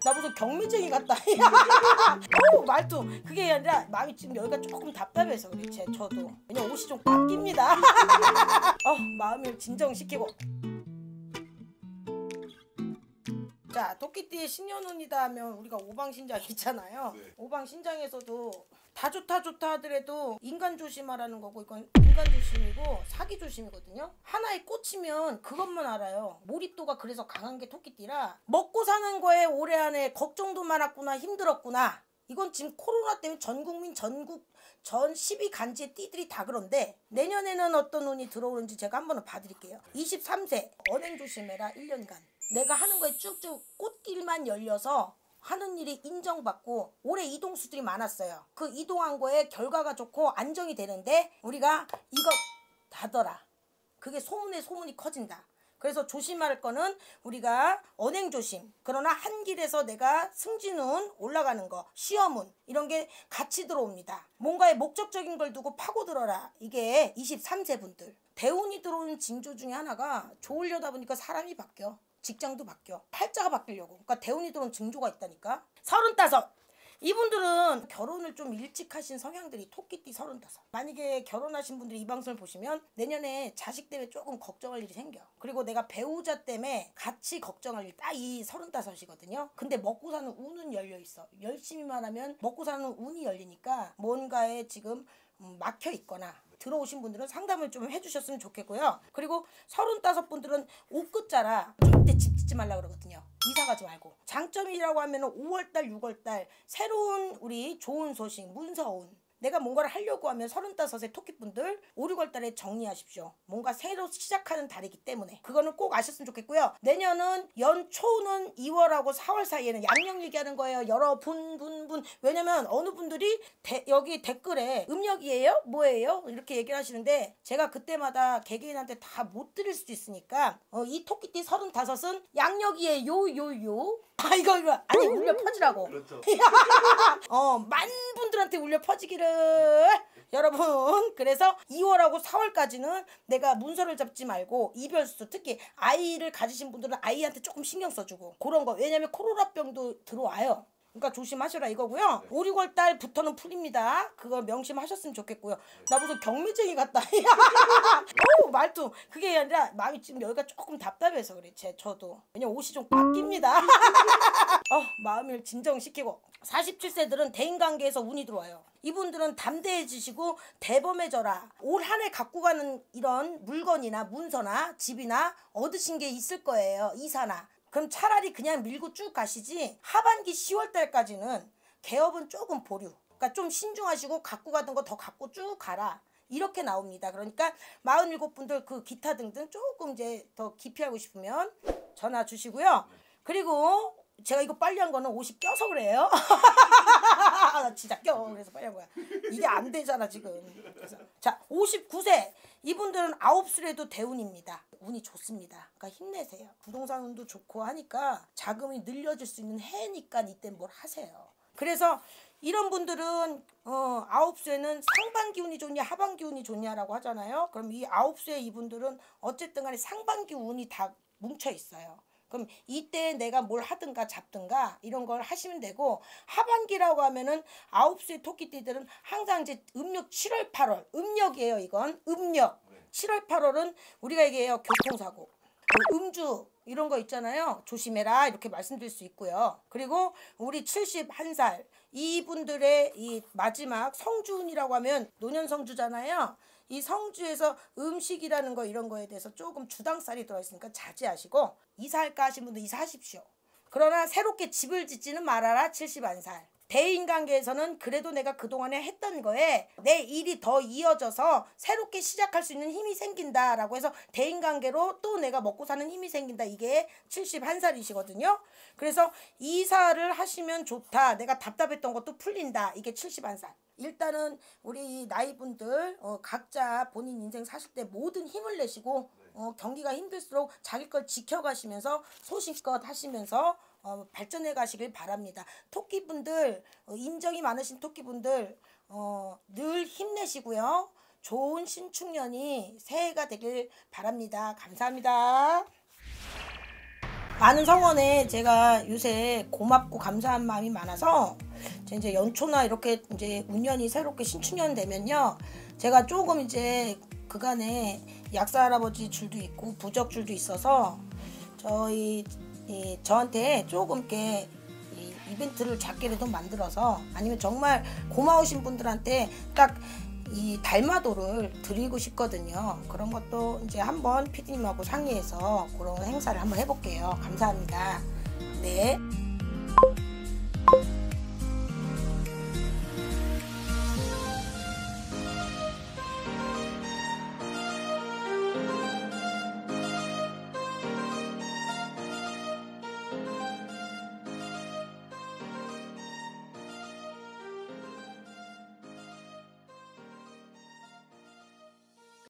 나 무슨 경미쟁이 같다. 말투 그게 아니라 마음이 지금 여기가 조금 답답해서 그래. 저도 왜냐면 옷이 좀 꽉 낍니다. 마음을 진정시키고. 자, 토끼띠의 신년운이다 하면 우리가 오방신장 있잖아요. 네. 오방신장에서도 다 좋다 하더라도 인간 조심하라는 거고, 이건 인간 조심이고 사기 조심이거든요. 하나에 꽂히면 그것만 알아요. 몰입도가 그래서 강한 게 토끼띠라 먹고 사는 거에 올해 안에 걱정도 많았구나, 힘들었구나. 이건 지금 코로나 때문에 전 국민 전 12간지의 띠들이 다 그런데, 내년에는 어떤 운이 들어오는지 제가 한번 봐드릴게요. 23세 언행 조심해라. 1년간 내가 하는 거에 쭉쭉 꽃길만 열려서 하는 일이 인정받고 올해 이동수들이 많았어요. 그 이동한 거에 결과가 좋고 안정이 되는데 우리가 이거 다더라. 그게 소문이 커진다. 그래서 조심할 거는 우리가 언행조심. 그러나 한 길에서 내가 승진운 올라가는 거, 시험운 이런 게 같이 들어옵니다. 뭔가의 목적적인 걸 두고 파고들어라. 이게 23세 분들. 대운이 들어오는 징조 중에 하나가 좋으려다 보니까 사람이 바뀌어. 직장도 바뀌어. 팔자가 바뀌려고. 그러니까 대운이 들어온 징조가 있다니까. 35. 이분들은 결혼을 좀 일찍 하신 성향들이 토끼띠 35. 만약에 결혼하신 분들이 이 방송을 보시면 내년에 자식 때문에 조금 걱정할 일이 생겨. 그리고 내가 배우자 때문에 같이 걱정할 일 딱 이 35이거든요. 근데 먹고 사는 운은 열려 있어. 열심히만 하면 먹고 사는 운이 열리니까 뭔가에 지금 막혀 있거나 들어오신 분들은 상담을 좀 해주셨으면 좋겠고요. 그리고 35분들은 옷끝자라 절대 집 짓지 말라 그러거든요. 이사 가지 말고. 장점이라고 하면 5월달 6월달 새로운 우리 좋은 소식, 문서운. 내가 뭔가를 하려고 하면 35세 토끼분들 5, 6월달에 정리하십시오. 뭔가 새로 시작하는 달이기 때문에 그거는 꼭 아셨으면 좋겠고요. 내년은 연초는 2월하고 4월 사이에는 양력 얘기하는 거예요. 여러 분. 왜냐면 어느 분들이 여기 댓글에 음력이에요? 뭐예요? 이렇게 얘기를 하시는데 제가 그때마다 개개인한테 다 못 드릴 수도 있으니까 이 토끼띠 35은 양력이에요. 이거 아니 울려 퍼지라고. 그렇죠. 많은 분들한테 울려 퍼지기를 여러분. 그래서 2월하고 4월까지는 내가 문서를 잡지 말고 이별수, 특히 아이를 가지신 분들은 아이한테 조금 신경 써주고 그런 거. 왜냐면 코로나병도 들어와요. 그러니까 조심하셔라 이거고요. 네. 5, 6월 달부터는 풀립니다. 그거 명심하셨으면 좋겠고요. 나 무슨 경미쟁이 같다. 말투 그게 아니라 마음이 지금 여기가 조금 답답해서 그래. 저도 왜냐면 옷이 좀 꽉 낍니다. 마음을 진정시키고. 47세들은 대인관계에서 운이 들어와요. 이분들은 담대해지시고 대범해져라. 올 한 해 갖고 가는 이런 물건이나 문서나 집이나 얻으신 게 있을 거예요. 이사나. 그럼 차라리 그냥 밀고 쭉 가시지, 하반기 10월달까지는 개업은 조금 보류. 그러니까 좀 신중하시고 갖고 가던 거 더 갖고 쭉 가라. 이렇게 나옵니다. 그러니까 47분들 그 기타 등등 조금 이제 더 깊이 알고 싶으면 전화 주시고요. 그리고 제가 이거 빨리 한 거는 옷이 껴서 그래요. 나 진짜 껴. 그래서 빨리 한 거야. 이게 안 되잖아 지금. 그래서. 자, 59세 이분들은 9수래도 대운입니다. 운이 좋습니다. 그러니까 힘내세요. 부동산 운도 좋고 하니까 자금이 늘려질 수 있는 해니까 이때 뭘 하세요. 그래서 이런 분들은 9수에는 상반기 운이 좋냐 하반기 운이 좋냐라고 하잖아요. 그럼 이 9수의 이분들은 어쨌든 간에 상반기 운이 다 뭉쳐 있어요. 그럼 이때 내가 뭘 하든가 잡든가 이런 걸 하시면 되고, 하반기라고 하면은 9수의 토끼띠들은 항상 이제 음력 7월 8월 음력이에요. 이건 음력 7월 8월은 우리가 얘기해요. 교통사고, 음주 이런 거 있잖아요. 조심해라 이렇게 말씀드릴 수 있고요. 그리고 우리 71살 이분들의 이 마지막 성주운이라고 하면 노년성주잖아요. 이 성주에서 음식이라는 거 이런 거에 대해서 조금 주당살이 들어있으니까 자제하시고, 이사할까 하신 분들 이사하십시오. 그러나 새롭게 집을 짓지는 말아라. 71살. 대인관계에서는 그래도 내가 그동안에 했던 거에 내 일이 더 이어져서 새롭게 시작할 수 있는 힘이 생긴다라고 해서 대인관계로 또 내가 먹고 사는 힘이 생긴다. 이게 71살이시거든요. 그래서 이사를 하시면 좋다. 내가 답답했던 것도 풀린다. 이게 71살. 일단은 우리 나이분들 각자 본인 인생 사실 때 모든 힘을 내시고 경기가 힘들수록 자기 걸 지켜가시면서 소신껏 하시면서 발전해 가시길 바랍니다. 토끼분들, 인정이 많으신 토끼분들 늘 힘내시고요. 좋은 신축년이 새해가 되길 바랍니다. 감사합니다. 많은 성원에 제가 요새 고맙고 감사한 마음이 많아서 이제 연초나 이렇게 이제 운년이 새롭게 신축년 되면요, 제가 조금 이제 그간에 약사 할아버지 줄도 있고 부적 줄도 있어서 저한테 조금 이렇게 이벤트를 작게라도 만들어서, 아니면 정말 고마우신 분들한테 딱 이 달마도를 드리고 싶거든요. 그런 것도 이제 한번 PD님하고 상의해서 그런 행사를 한번 해볼게요. 감사합니다. 네.